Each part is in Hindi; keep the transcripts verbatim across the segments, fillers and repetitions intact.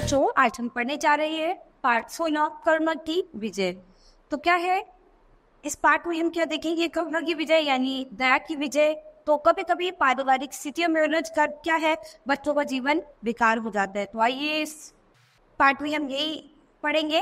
बच्चों, आज हम पढ़ने जा रहे हैं पाठ सोलह कर्ण की विजय। तो क्या है इस पाठ में हम क्या देखेंगे? कर्ण की विजय यानी दया की विजय। तो कभी कभी पारिवारिक स्थितियों में उलझ कर क्या है बच्चों का जीवन बेकार हो जाता है। तो आइए इस पाठ में हम यही पढ़ेंगे।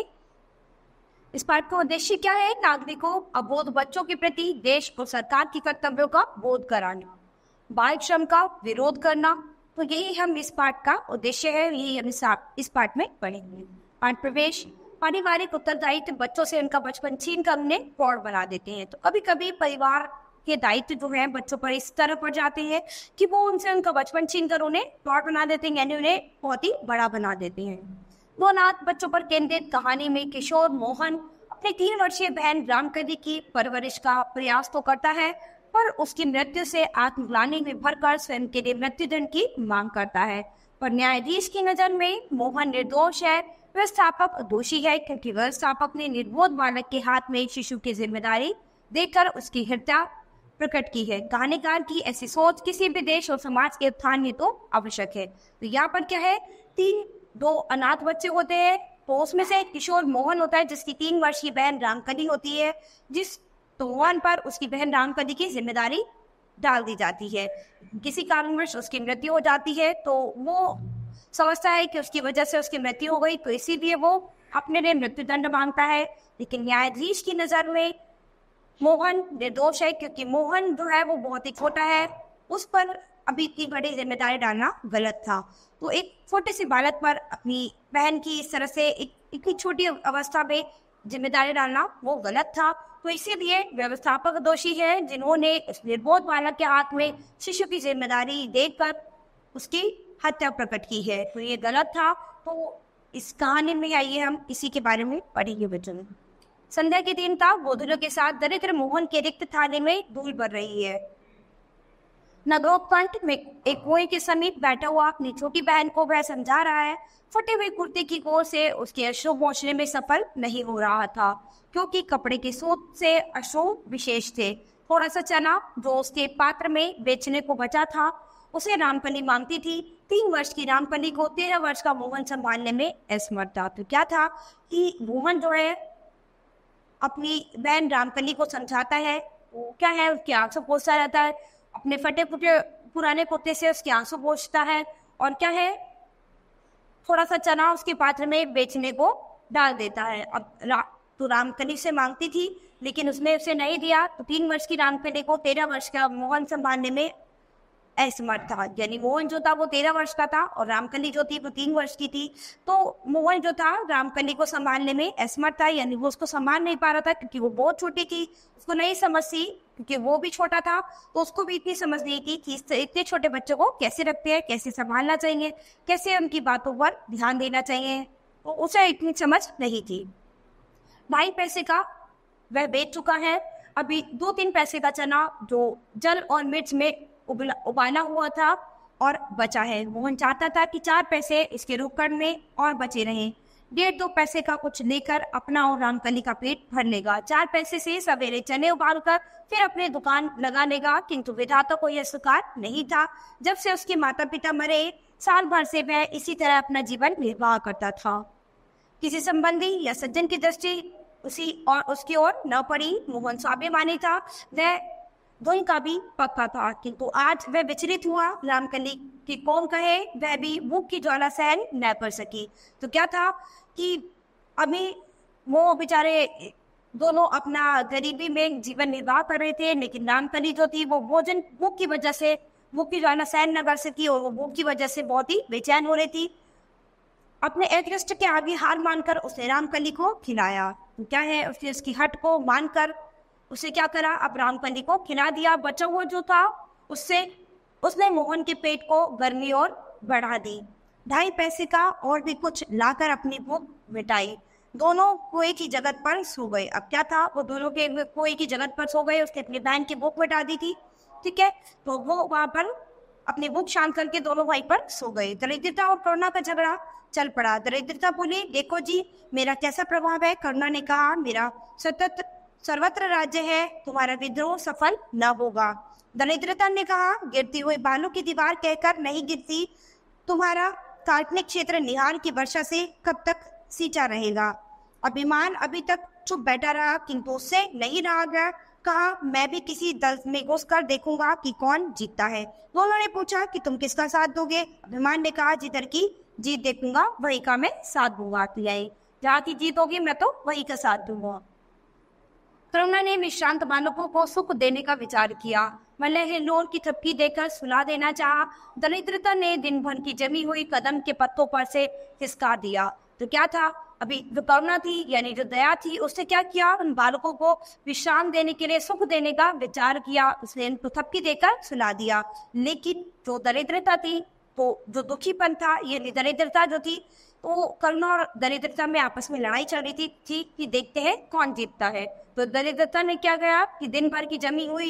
इस पाठ का उद्देश्य क्या है? नागरिकों अबोध बच्चों के प्रति देश और सरकार की कर्तव्यों का बोध कराना, बाल श्रम का विरोध करना। तो यही हम इस पाठ का उद्देश्य है, यही हम इस पाठ में पढ़ेंगे। पाठ प्रवेश। पारिवारिक उत्तरदायित्व बच्चों से उनका बचपन छीन कर उन्हें प्रौढ़ बना देते हैं। तो कभी कभी परिवार के दायित्व जो है बच्चों पर इस तरह पड़ जाते हैं कि वो उनसे उनका बचपन छीन कर उन्हें प्रौढ़ बना देते हैं, यानी उन्हें बहुत ही बड़ा बना देते हैं। दो अनाथ बच्चों पर केंद्रित कहानी में किशोर मोहन अपनी तीन वर्षीय बहन रामकली की परवरिश का प्रयास तो करता है, पर उसकी मृत्यु से आत्मग्लानि में भरकर स्वयं के लिए मृत्युदंड की मांग करता है। पर न्यायाधीश की नजर में मोहन निर्दोष है, व्यवस्थापक दोषी है, क्योंकि व्यवस्थापक ने निर्बोध बालक के हाथ में शिशु की जिम्मेदारी देकर उसकी हत्या प्रकट की है। कहानीकार की ऐसी सोच किसी भी देश और समाज के उत्थान में तो आवश्यक है। तो यहाँ पर क्या है, तीन दो अनाथ बच्चे होते हैं, तो उसमें से किशोर मोहन होता है जिसकी तीन वर्षीय बहन रामकली होती है, जिस तो मोहन पर उसकी बहन रामकली की जिम्मेदारी डाल दी जाती है। किसी कारणवश उसकी मृत्यु हो जाती है, तो वो समझता है कि उसकी वजह से उसकी मृत्यु हो गई, तो इसीलिए वो अपने लिए मृत्युदंड मांगता है। लेकिन न्यायाधीश की नजर में मोहन निर्दोष है, क्योंकि मोहन जो है वो बहुत ही छोटा है, उस पर अभी इतनी बड़ी जिम्मेदारी डालना गलत था। तो एक छोटे से बालक पर अपनी बहन की इस तरह से एक इतनी छोटी अवस्था में जिम्मेदारी डालना वो गलत था। तो इसीलिए व्यवस्थापक दोषी है, जिन्होंने उस निर्बोध बालक के हाथ में शिशु की जिम्मेदारी देकर उसकी हत्या प्रकट की है, तो ये गलत था। तो इस कहानी में आइए हम इसी के बारे में पढ़ेंगे बच्चों। संध्या के दिन था, गोधुलों के साथ दरिद्र मोहन के रिक्त थाली में धूल भर रही है। नगरोत्कंठ में एक कुएं के समीप बैठा हुआ अपनी छोटी बहन को वह समझा रहा है। फटे हुए कुर्ते की कोर से उसके अश्रु पोंछने में सफल नहीं हो रहा था, क्योंकि कपड़े के सूत से अश्रु विशेष थे। थोड़ा सा चना जो उसके पात्र में बेचने को बचा था उसे रामकली मांगती थी। तीन वर्ष की रामकली को तेरह वर्ष का मोहन संभालने में असमर्थ था। तो क्या था कि मोहन जो है अपनी बहन रामकली को समझाता है, वो क्या है उसके आंसू पोंछता रहता है, अपने फटे फुटे पुराने कुर्ते से उसके आंसू पोंछता है, और क्या है थोड़ा सा चना उसके पात्र में बेचने को डाल देता है। अब रा, तो रामकली से मांगती थी लेकिन उसने उसे नहीं दिया, तो तीन वर्ष की रामकली को तेरह वर्ष का मोहन संभालने में असमर्थ था। यानी मोहन जो था वो तेरह वर्ष का था और रामकली जो थी वो तीन वर्ष की थी। तो मोहन जो था रामकली को संभालने में असमर्थ था, यानी वो उसको संभाल नहीं पा रहा था, क्योंकि वो बहुत छोटी थी, उसको नहीं समझती, क्योंकि वो भी छोटा था, तो उसको भी इतनी समझ नहीं थी कि इतने छोटे बच्चों को कैसे रखते हैं, कैसे संभालना चाहिए, कैसे उनकी बातों पर ध्यान देना चाहिए, तो उसे इतनी समझ नहीं थी। ढाई पैसे का वह बेच चुका है, अभी दो तीन पैसे का चना जो जल और मिर्च में उबला उबाला हुआ था और बचा है। मोहन चाहता था कि चार पैसे इसके रुकड़ में और बचे रहें। डेढ़ दो पैसे का कुछ लेकर अपना और रामकली का पेट भर लेगा। चार पैसे से सवेरे चने उबाल कर फिर अपने दुकान लगा लेगा, किंतु विधाता को यह स्वीकार नहीं था। जब से उसके माता पिता मरे, साल भर से वह इसी तरह अपना जीवन निर्वाह करता था। किसी संबंधी या सज्जन की दृष्टि उसी और उसकी ओर न पड़ी। मोहन स्वाभिमानी था, वह दोई का भी पक्का था, किंतु आज वह विचलित हुआ। रामकली की कौन कहे, वह भी भूख की ज्वाला सहन न कर सकी। तो क्या था कि अभी वो बेचारे दोनों अपना गरीबी में जीवन निर्वाह कर रहे थे, लेकिन रामकली जो थी वो भोजन भूख की वजह से भूख की ज्वाला सहन न कर सकी और वो भूख की वजह से बहुत ही बेचैन हो रही थी। अपने अदृष्ट के आगे हार मानकर उसने रामकली को खिलाया। तो क्या है, उसने उसकी हट को मानकर उसे क्या करा, अब रामकली को खिला दिया। बचा हुआ जो था उससे उसने मोहन के पेट को गर्मी और बढ़ा दी। ढाई पैसे का और भी कुछ लाकर अपनी भूख मिटाई। दोनों कुएं की जगत पर सो गए। अब क्या था, वो दोनों के कुएं की जगत पर सो गए। उसने अपनी बहन की भूख मिटा दी थी, ठीक है, तो वो वहां पर अपनी भूख शांत करके दोनों भाई पर सो गए। दरिद्रता और करुणा का झगड़ा चल पड़ा। दरिद्रता बोली, देखो जी मेरा कैसा प्रभाव है। करुणा ने कहा, मेरा सतत सर्वत्र राज्य है, तुम्हारा विद्रोह सफल न होगा। दरिद्रता ने कहा, गिरती हुई बालों की दीवार कहकर नहीं गिरती, तुम्हारा काल्पनिक क्षेत्र निहार की वर्षा से कब तक सींचा रहेगा। अभिमान अभी तक चुप बैठा रहा, किंतु उससे नहीं रहा गया। कहा, मैं भी किसी दल में घुसकर देखूंगा कि कौन जीतता है। दोनों ने पूछा कि तुम किसका साथ दोगे। अभिमान ने कहा, जिधर की जीत देखूंगा वही का मैं साथ दूंगा। जहाँ की जीत होगी मैं तो वही का साथ दूंगा। करुणा ने विश्रांत बालकों को सुख देने का विचार किया। मल्लह हिल्लोल की थपकी देकर सुला देना चाहा। दरिद्रता ने दिन भर की जमी हुई कदम के पत्तों पर से खिसका दिया। तो क्या था, अभी जो करुणा थी यानी जो दया थी, उसने क्या किया, उन बालकों को विश्राम देने के लिए सुख देने का विचार किया। उसने इनको थपकी देकर सुला दिया। लेकिन जो दरिद्रता थी, तो जो दुखीपन था, ये दरिद्रता जो थी, तो करुणा और दरिद्रता में आपस में लड़ाई चल रही थी, थी कि देखते हैं कौन जीतता है। तो दरिद्रता ने क्या किया कि दिन भर की जमी हुई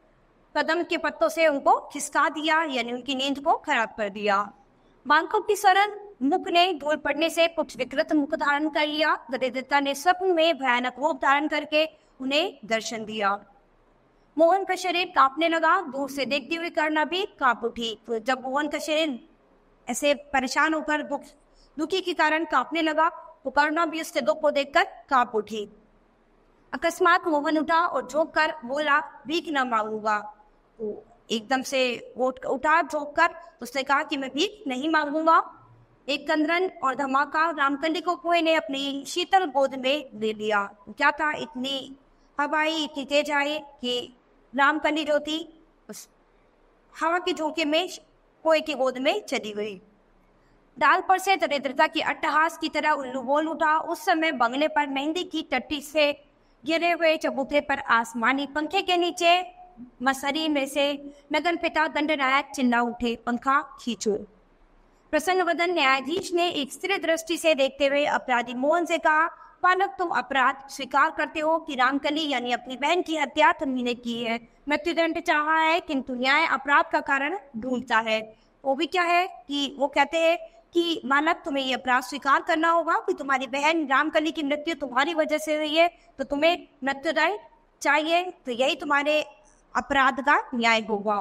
कदम के पत्तों से उनको खिसका दिया, यानी उनकी नींद को खराब कर दिया। बालकों की सरल मुख ने धूल पड़ने से कुछ विकृत मुख धारण कर लिया। दरिद्रता ने स्वप्न में भयानक रूप धारण करके उन्हें दर्शन दिया। मोहन का शरीर कांपने लगा। दूर से देखती हुई करुणा भी कांप उठी। तो जब मोहन का शरीर ऐसे परेशान होकर दुख दुखी के कारण कांपने लगा, तो करुणा भी उसके दुख को देखकर कांप उठी। अकस्मात मोहन उठा और झोंक कर बोला, भीख न मांगूंगा। तो एकदम से उठ उठा झोंक कर उसने कहा कि मैं भीख नहीं मांगूंगा। एक कंदरन और धमाका रामकली को कुएं ने अपनी शीतल गोद में ले लिया। क्या था, इतनी हवाई इतनी तेज आई कि रामकली जो थी उस हवा के झोंके में कुएं की गोद में चली गई। डाल पर से दरिद्रता की अट्टहास की तरह उल्लू बोल उठा। उस समय बंगले पर मेहंदी की टट्टी से गिरे हुए चबूतरे पर आसमानी पंखे के नीचे मसरी में से नगर पिता दंडनायक चिल्ला उठे, पंखा खींचो। प्रसन्न वदन न्यायाधीश ने एक स्थिर दृष्टि से देखते हुए अपराधी मोहन से कहा, बालक, तुम अपराध स्वीकार करते हो कि रामकली यानी अपनी बहन की हत्या तुमने की है। मृत्युदंड चाहा है, किंतु न्याय अपराध का कारण ढूंढता है। वो भी क्या है कि वो कहते हैं कि बालक, तुम्हें ये अपराध स्वीकार करना होगा कि तुम्हारी बहन रामकली की मृत्यु तुम्हारी वजह से हुई है, तो तुम्हें मृत्युदंड चाहिए। तो यही तुम्हारे अपराध का न्याय होगा।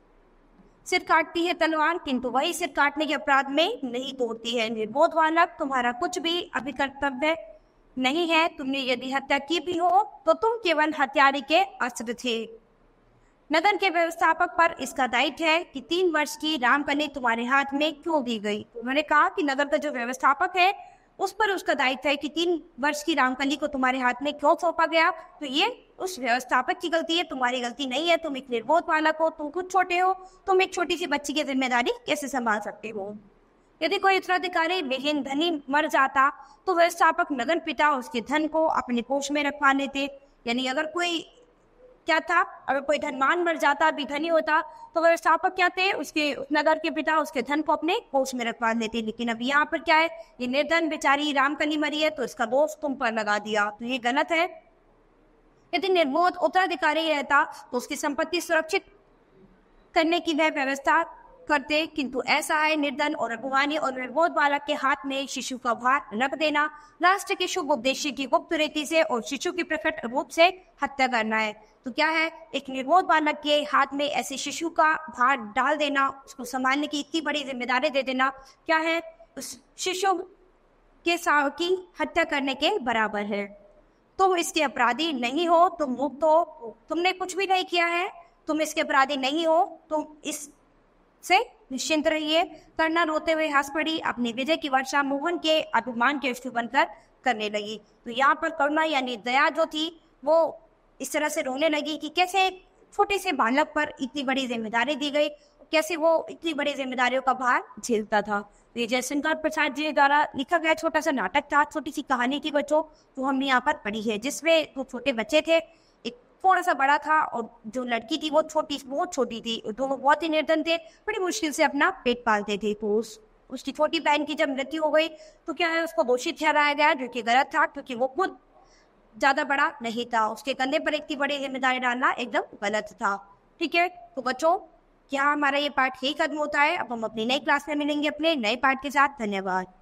सिर काटती है तलवार, किंतु वही सिर काटने के अपराध में नहीं तोड़ती है। निर्बोध बालक, तुम्हारा कुछ भी अभिकर्तव्य नहीं है। तुमने यदि हत्या की भी हो तो तुम केवल हत्यारे के अस्त्र थे। नगर के व्यवस्थापक पर इसका दायित्व है कि तीन वर्ष की रामकली तुम्हारे हाथ में क्यों दी गई। उन्होंने कहा कि नगर का जो व्यवस्थापक है उस पर उसका दायित्व है कि तीन वर्ष की रामकली को तुम्हारे हाथ में क्यों सौंपा गया। तो ये उस व्यवस्थापक की गलती है, तुम्हारी गलती नहीं है। तुम एक निर्बोध बालक हो, तुम खुद छोटे हो, तुम एक छोटी सी बच्ची की जिम्मेदारी कैसे संभाल सकते हो। यदि कोई उत्तराधिकारी विहीन धनी मर जाता तो व्यवस्थापक नगर पिता उसके धन को अपने कोष में रखवा लेते। यानी अगर कोई क्या था, अगर कोई धनवान मर जाता, भी धनी होता, तो व्यवस्थापक क्या थे, उसके नगर के पिता उसके धन को अपने कोष में रखवा लेते। लेकिन अब यहाँ पर क्या है, ये निर्धन बेचारी रामकली मरी है तो इसका दोष तुम पर लगा दिया, तो ये गलत है। यदि निर्बोध उत्तराधिकारी रहता तो उसकी संपत्ति सुरक्षित करने की वह व्यवस्था करते, किंतु ऐसा है निर्धन और अभिमानी और निर्बोध बालक के हाथ में शिशु का भार रख देना, राष्ट्र के शुभ उद्देश्य की गुप्त रीति से और शिशु की प्रकट रूप से हत्या करना है। तो क्या है, एक निर्बोध बालक के हाथ में ऐसे शिशु का भार डाल देना, उसको संभालने की इतनी बड़ी जिम्मेदारी दे देना, क्या है, उस शिशु के साव की हत्या करने के बराबर है। तुम इसके अपराधी नहीं हो, तुम मुक्त हो, तुमने कुछ भी नहीं किया है, तुम इसके अपराधी नहीं हो, तुम इस से निश्चिंत रहिए। करुणा रोते हुए हंस पड़ी, अपनी विजय की वर्षा मोहन के अभिमान के इष्ट बनकर करने लगी। तो यहाँ पर करुणा यानी दया जो थी वो इस तरह से रोने लगी कि कैसे छोटे से बालक पर इतनी बड़ी जिम्मेदारी दी गई, कैसे वो इतनी बड़ी जिम्मेदारियों का भार झेलता था। ये जयशंकर प्रसाद जी द्वारा लिखा गया छोटा सा नाटक था, छोटी सी कहानी थी बच्चों, जो हमने यहाँ पर पढ़ी है, जिसमें वो छोटे बच्चे थे, एक थोड़ा सा बड़ा था और जो लड़की थी वो छोटी बहुत छोटी थी, दोनों बहुत ही निर्धन थे, बड़ी मुश्किल से अपना पेट पालते थे। तो उस उसकी छोटी बहन की जब मृत्यु हो गई तो क्या है, उसको दोषी ठहराया गया, जो कि गलत था, क्योंकि वो खुद ज्यादा बड़ा नहीं था, उसके कंधे पर इतनी बड़ी जिम्मेदारी डालना एकदम गलत था। ठीक है, तो बच्चों क्या हमारा ये पाठ यही खत्म होता है। अब हम अपनी नई क्लास में मिलेंगे अपने नए पाठ के साथ। धन्यवाद।